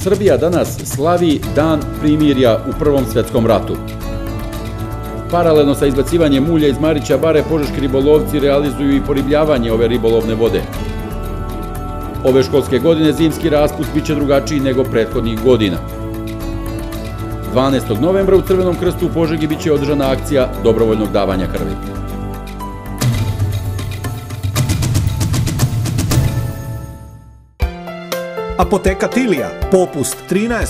Srbija danas slavi Dan primirja u Prvom svjetskom ratu. Paralelno sa izbacivanjem mulja iz Marića Bare, požeški ribolovci realizuju i poribljavanje ove ribolovne vode. Ove školske godine zimski raspust biće drugačiji nego prethodnih godina. 12. novembra u Crvenom krstu u Požegi biće održana akcija dobrovoljnog davanja krvi. Apoteka Tilija, popust 13%.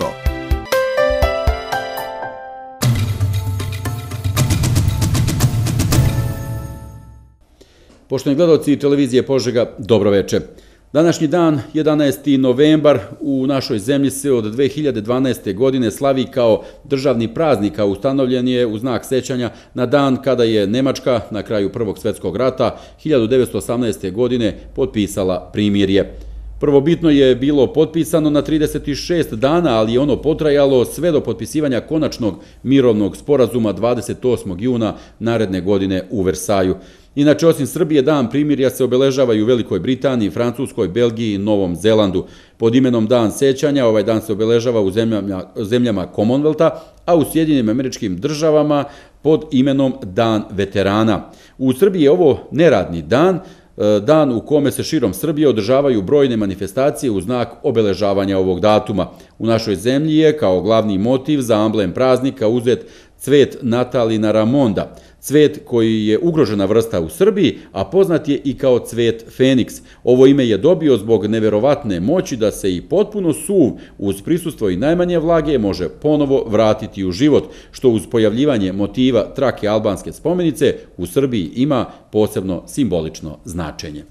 Poštovani gledaoci televizije Požega, dobro veče. Današnji dan, 11. novembar, u našoj zemlji se od 2012. godine slavi kao državni praznik, a ustanovljen je u znak sećanja na dan kada je Nemačka na kraju Prvog svjetskog rata 1918. godine potpisala primirje. Prvobitno je bilo potpisano na 36 dana, ali je ono potrajalo sve do potpisivanja konačnog mirovnog sporazuma 28. juna naredne godine u Versaju. Inače, osim Srbije, dan primirja se obeležava i u Velikoj Britaniji, Francuskoj, Belgiji i Novom Zelandu. Pod imenom Dan sećanja, ovaj dan se obeležava u zemljama Commonwealtha, a u Sjedinjenim Američkim Državama pod imenom Dan veterana. U Srbiji je ovo neradni dan, dan u kome se širom Srbije održavaju brojne manifestacije u znak obeležavanja ovog datuma. U našoj zemlji je kao glavni motiv za amblem praznika uzet cvet Natalina Ramonda, cvet koji je ugrožena vrsta u Srbiji, a poznat je i kao cvet Feniks. Ovo ime je dobio zbog neverovatne moći da se i potpuno suv uz prisustvo i najmanje vlage može ponovo vratiti u život, što uz pojavljivanje motiva trake albanske spomenice u Srbiji ima posebno simbolično značenje.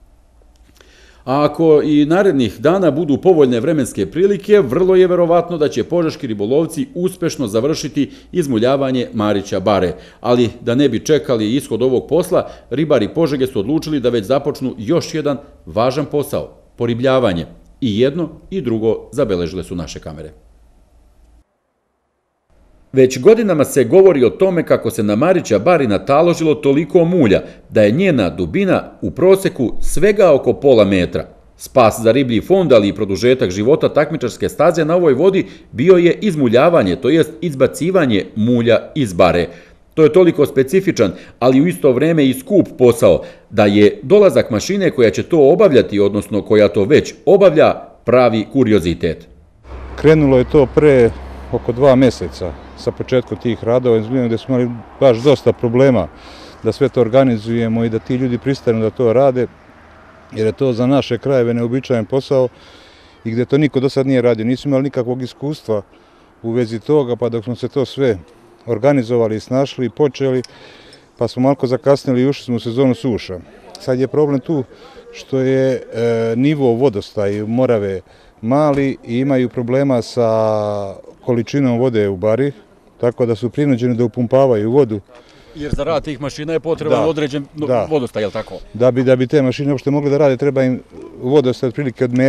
A ako i narednih dana budu povoljne vremenske prilike, vrlo je verovatno da će požeški ribolovci uspešno završiti izmuljavanje Marića Bare. Ali da ne bi čekali ishod ovog posla, ribari Požege su odlučili da već započnu još jedan važan posao, poribljavanje. I jedno i drugo zabeležile su naše kamere. Već godinama se govori o tome kako se na Marića Bari nataložilo toliko mulja da je njena dubina u proseku svega oko pola metra. Spas za riblji fond, ali i produžetak života takmičarske staze na ovoj vodi bio je izmuljavanje, to jest izbacivanje mulja iz bare. To je toliko specifičan, ali u isto vreme i skup posao, da je dolazak mašine koja će to obavljati, odnosno koja to već obavlja, pravi kuriozitet. Krenulo je to pre oko 2 mjeseca sa početkom tih radova, gdje smo imali baš dosta problema da sve to organizujemo i da ti ljudi pristanu da to rade, jer je to za naše krajeve neobičajan posao i gdje to niko do sad nije radio. Nismo imali nikakvog iskustva u vezi toga, pa dok smo se to sve organizovali, snašli i počeli, pa smo malo zakasnili i ušli smo u sezonu suša. Sad je problem tu što je nivo vodostaja Morave mali i imaju problema sa količinom vode u bari, tako da su prinuđeni da upumpavaju vodu. Jer za rad tih mašina je potreban određen vodostaj, je li tako? Da bi te mašine uopšte mogle da rade, treba im vodostaj otprilike od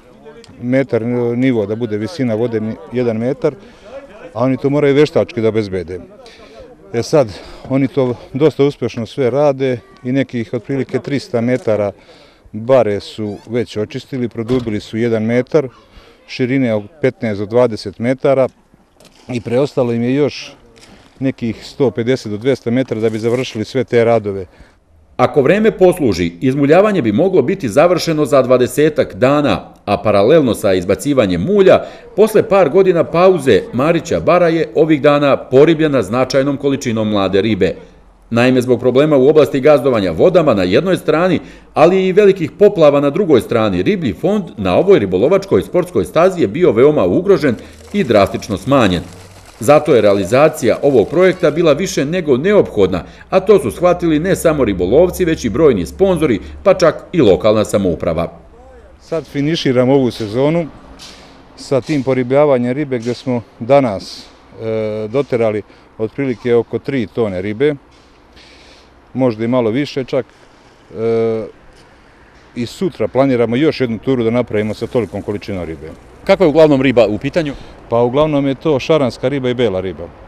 metar nivo, da bude visina vode 1 metar, a oni to moraju veštački da obezbede. Sad, oni to dosta uspešno sve rade i nekih otprilike 300 metara bare su već očistili, produbili su 1 metar, širine od 15 do 20 metara i preostalo im je još nekih 150 do 200 metara da bi završili sve te radove. Ako vreme posluži, izmuljavanje bi moglo biti završeno za 20-ak dana, a paralelno sa izbacivanjem mulja, posle par godina pauze Marića Bara je ovih dana poribljena značajnom količinom mlade ribe. Naime, zbog problema u oblasti gazdovanja vodama na jednoj strani, ali i velikih poplava na drugoj strani, riblji fond na ovoj ribolovačkoj sportskoj stazi je bio veoma ugrožen i drastično smanjen. Zato je realizacija ovog projekta bila više nego neophodna, a to su shvatili ne samo ribolovci, već i brojni sponzori, pa čak i lokalna samouprava. Sad finiširamo ovu sezonu sa tim poribljavanjem ribe gdje smo danas doterali otprilike oko 3 tone ribe, možda i malo više čak. I sutra planiramo još jednu turu da napravimo sa tolikom količinom ribe. Kakva je uglavnom riba u pitanju? Pa uglavnom je to šaranska riba i bela riba.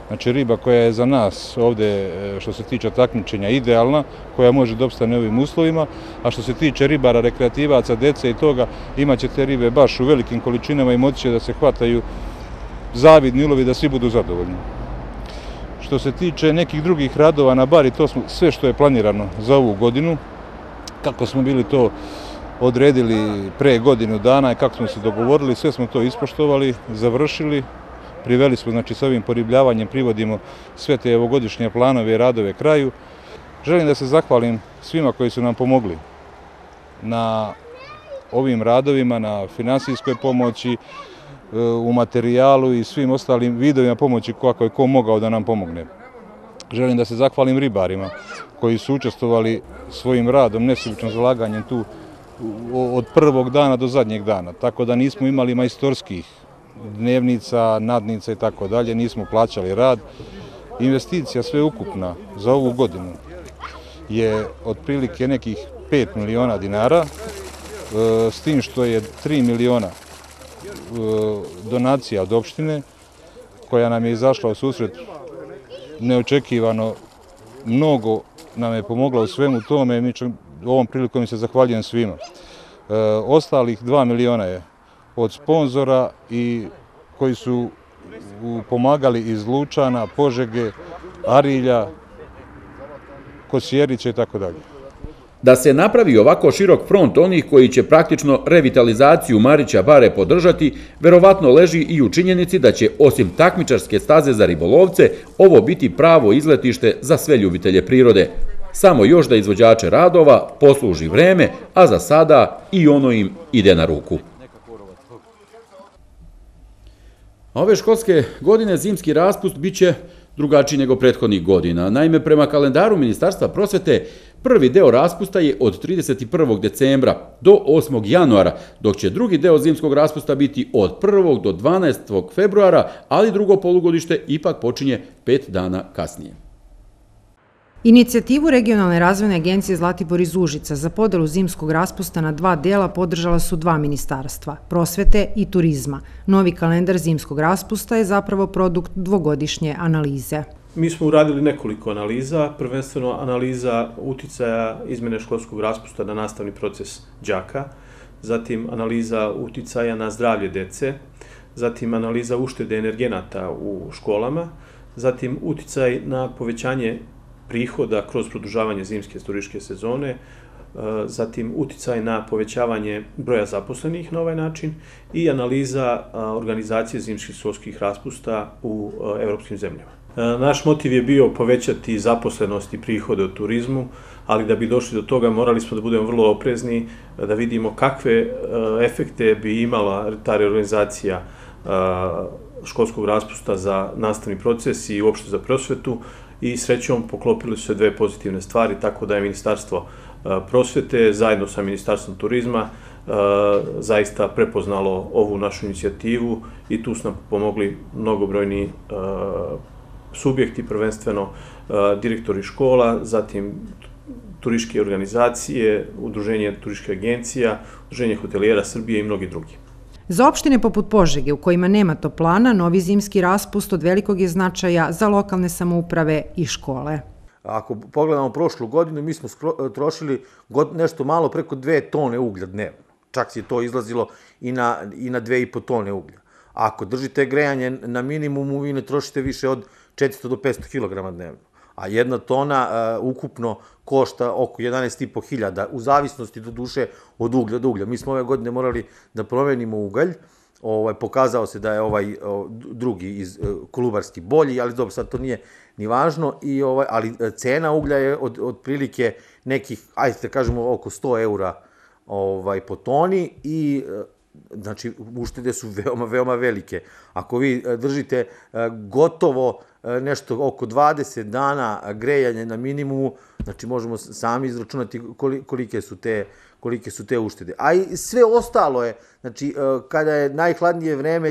Znači riba koja je za nas ovdje što se tiče takmičenja idealna, koja može da opstane u ovim uslovima, a što se tiče ribara, rekreativaca, dece i toga, imat će te ribe baš u velikim količinama i moći će da se hvataju zavidni ulovi da svi budu zadovoljni. Što se tiče nekih drugih radova na bari, to smo sve što je planirano za ovu godinu, kako smo bili to odredili pre godinu dana i kako smo se dogovorili, sve smo to ispoštovali, završili. Priveli smo, znači, s ovim poribljavanjem privodimo sve te ovogodišnje planove i radove kraju. Želim da se zahvalim svima koji su nam pomogli na ovim radovima, na finansijskoj pomoći, u materijalu i svim ostalim vidovima pomoći kako je ko mogao da nam pomogne. Želim da se zahvalim ribarima koji su učestvovali svojim radom, nesebičnim zalaganjem tu od prvog dana do zadnjeg dana, tako da nismo imali majstorskih dnevnica, nadnica i tako dalje, nismo plaćali rad. Investicija sveukupna za ovu godinu je otprilike nekih 5 miliona dinara, s tim što je 3 miliona donacija od opštine, koja nam je izašla u susret neočekivano, mnogo nam je pomogla u svemu tome, ovom prilikom se zahvaljujem svima. Ostalih 2 miliona je od sponzora i koji su pomagali iz Lučana, Požege, Arilja, Kosjerića i tako dalje. Da se napravi ovako širok front onih koji će praktično revitalizaciju Marića bare podržati, verovatno leži i u činjenici da će, osim takmičarske staze za ribolovce, ovo biti pravo izletište za sve ljubitelje prirode. Samo još da izvođače radova posluži vreme, a za sada i ono im ide na ruku. Ove školske godine zimski raspust biće drugačiji nego prethodnih godina. Naime, prema kalendaru Ministarstva prosvete, prvi deo raspusta je od 31. decembra do 8. januara, dok će drugi deo zimskog raspusta biti od 1. do 12. februara, ali drugo polugodište ipak počinje 5 dana kasnije. Inicijativu Regionalne razvojne agencije Zlatibor iz Užica za podelu zimskog raspusta na 2 dela podržala su 2 ministarstva, prosvete i turizma. Novi kalendar zimskog raspusta je zapravo produkt dvogodišnje analize. Mi smo uradili nekoliko analiza, prvenstveno analiza uticaja izmene školskog raspusta na nastavni proces đaka, zatim analiza uticaja na zdravlje dece, zatim analiza uštede energenata u školama, zatim uticaj na povećanje prihoda kroz produžavanje zimske turističke sezone, zatim uticaj na povećavanje broja zaposlenih na ovaj način i analiza organizacije zimskih školskih raspusta u evropskim zemljama. Naš motiv je bio povećati zaposlenost i prihode od turizmu, ali da bi došli do toga morali smo da budemo vrlo oprezni, da vidimo kakve efekte bi imala ta reorganizacija školskog raspusta za nastavni proces i uopšte za prosvetu, i srećom poklopile su se 2 pozitivne stvari, tako da je Ministarstvo prosvete zajedno sa Ministarstvom turizma zaista prepoznalo ovu našu inicijativu i tu su nam pomogli mnogobrojni subjekti, prvenstveno direktori škola, zatim turističke organizacije, Udruženje turističkih agencija, Udruženje hotelijera Srbije i mnogi drugi. Za opštine poput Požege, u kojima nema toplana, novi zimski raspust od velikog je značaja za lokalne samouprave i škole. Ako pogledamo prošlu godinu, mi smo trošili nešto malo preko 2 tone uglja dnevno. Čak je to izlazilo i na 2,5 tone uglja. Ako držite grejanje na minimumu, vi ne trošite više od 400 do 500 kg dnevno. A 1 tona ukupno košta oko 11.500, u zavisnosti do duše od uglja do uglja. Mi smo ove godine morali da promenimo ugalj, pokazao se da je ovaj drugi kolubarski bolji, ali dobro, sad to nije ni važno, ali cena uglja je otprilike nekih, ajde da kažemo, oko 100 eura po toni i znači uštede su veoma, veoma velike. Ako vi držite gotovo nešto oko 20 dana grejanja na minimumu, znači možemo sami izračunati kolike su te uštede. A i sve ostalo je, znači kada je najhladnije vreme,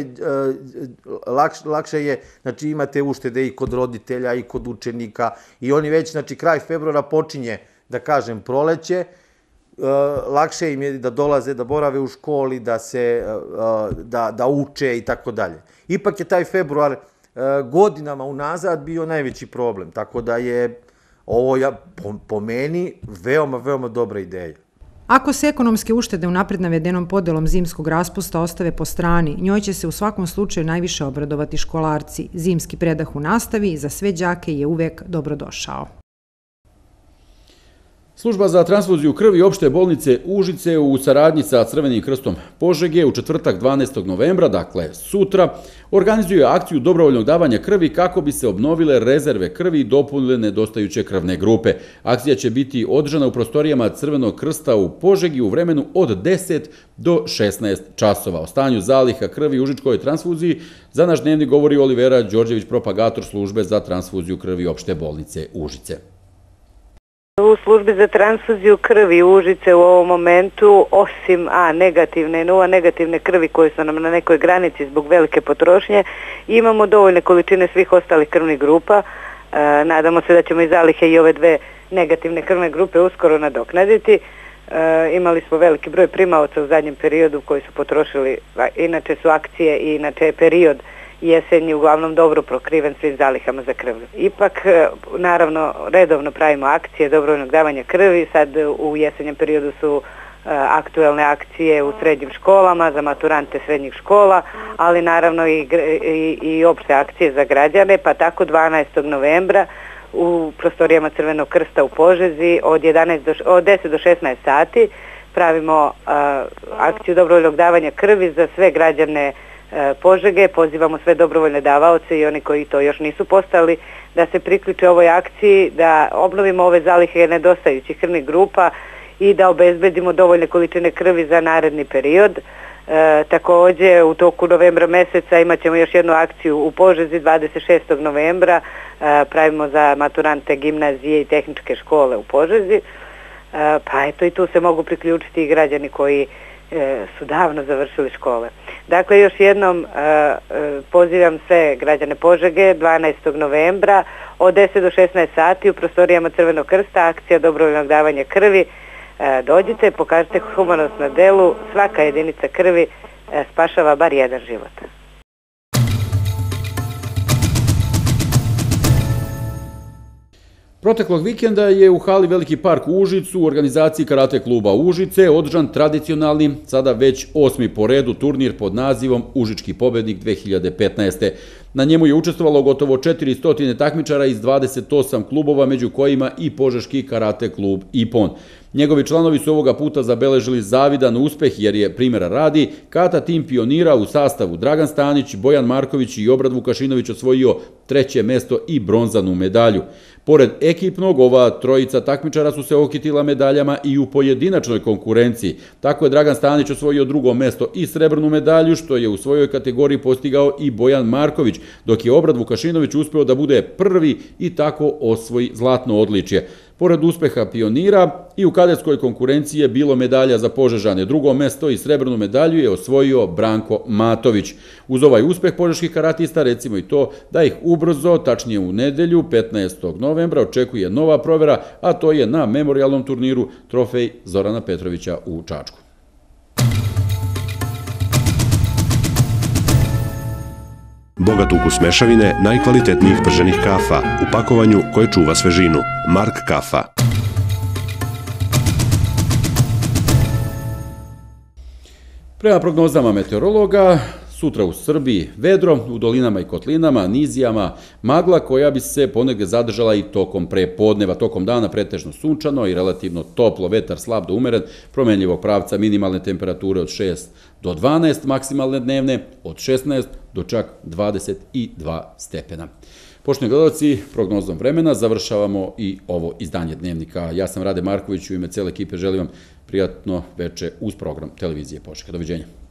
lakše je, znači imate uštede i kod roditelja i kod učenika i oni već, znači kraj februara počinje, da kažem, proleće, lakše im je da dolaze, da borave u školi, da uče i tako dalje. Ipak je taj februar godinama unazad bio najveći problem. Tako da je ovo po meni veoma, veoma dobra ideja. Ako se ekonomske uštede u napred navedenom podelom zimskog raspusta ostave po strani, njoj će se u svakom slučaju najviše obradovati školarci. Zimski predah u nastavi za sve đake je uvek dobrodošao. Služba za transfuziju krvi opšte bolnice Užice u saradnji sa Crvenim krstom Požege u četvrtak 12. novembra, dakle sutra, organizuje akciju dobrovoljnog davanja krvi kako bi se obnovile rezerve krvi i dopunile nedostajuće krvne grupe. Akcija će biti održana u prostorijama Crvenog krsta u Požegi u vremenu od 10 do 16 časova. O stanju zaliha krvi u užičkoj transfuziji za naš dnevnik govori Olivera Đorđević, propagator službe za transfuziju krvi opšte bolnice Užice. U službi za transfuziju krvi Užice u ovom momentu, osim negativne krvi koje su nam na nekoj granici zbog velike potrošnje, imamo dovoljne količine svih ostalih krvnih grupa. Nadamo se da ćemo iz zalihe i ove dve negativne krvne grupe uskoro nadoknaditi. Imali smo veliki broj primaoca u zadnjem periodu koji su potrošili, inače su akcije i inače je period jesenji uglavnom dobro prokriven svim zalihama za krv. Ipak, naravno, redovno pravimo akcije dobrovoljnog davanja krvi. Sad u jesenjem periodu su aktuelne akcije u srednjim školama za maturante srednjih škola, ali naravno i opšte akcije za građane, pa tako 12. novembra u prostorijama Crvenog krsta u Požezi od 10 do 16 sati pravimo akciju dobrovoljnog davanja krvi za sve građane Požege. Pozivamo sve dobrovoljne davaoce i oni koji to još nisu postali da se priključe ovoj akciji, da obnovimo ove zalihe nedostajućih krvnih grupa i da obezbedimo dovoljne količine krvi za naredni period. Takođe, u toku novembra meseca imat ćemo još jednu akciju u Požezi 26. novembra. Pravimo za maturante gimnazije i tehničke škole u Požezi. Pa eto, i tu se mogu priključiti i građani koji su davno završili škole. Dakle, još jednom pozivam sve građane Požege 12. novembra od 10 do 16 sati u prostorijama Crvenog krsta, akcija dobrovoljnog davanja krvi. Dođite, pokažite humanost na delu, svaka jedinica krvi spašava bar jedan život. Proteklog vikenda je u hali Veliki park u Užicu u organizaciji karate kluba Užice održan tradicionalni, sada već 8. po redu turnir pod nazivom Užički pobednik 2015. Na njemu je učestvovalo gotovo 400 takmičara iz 28 klubova, među kojima i Požeški karate klub Ipon. Njegovi članovi su ovoga puta zabeležili zavidan uspeh jer je, primjera radi, kata tim pionira u sastavu Dragan Stanić, Bojan Marković i Obrad Vukašinović osvojio 3. mesto i bronzanu medalju. Pored ekipnog, ova trojica takmičara su se okitila medaljama i u pojedinačnoj konkurenciji. Tako je Dragan Stanić osvojio 2. mesto i srebrnu medalju, što je u svojoj kategoriji postigao i Bojan Marković, dok je Obrad Vukašinović uspeo da bude prvi i tako osvoji zlatno odličje. Pored uspeha pionira, i u kadetskoj konkurenciji je bilo medalja za Požežane. 2. mesto i srebrnu medalju je osvojio Branko Matović. Uz ovaj uspeh požeških karatista, recimo i to da ih ubrzo, tačnije u nedelju, 15. novembra, očekuje nova provera, a to je na memorijalnom turniru Trofej Zorana Petrovića u Čačku. Bogat ukus mešavine najkvalitetnijih prženih kafa u pakovanju koje čuva svežinu. Mark kafa. Prema prognozama meteorologa, sutra u Srbiji vedro, u dolinama i kotlinama, nizijama, magla koja bi se ponegde zadržala i tokom prepodneva. Tokom dana pretežno sunčano i relativno toplo, vetar slab do umeren, promenljivog pravca, minimalne temperature od 6 do 12, maksimalne dnevne od 16 do čak 22 stepena. Poštovani gledalci, prognozom vremena završavamo i ovo izdanje Dnevnika. Ja sam Rade Marković, u ime cele ekipe želim vam prijatno veče uz program Televizije Požega. Doviđenja.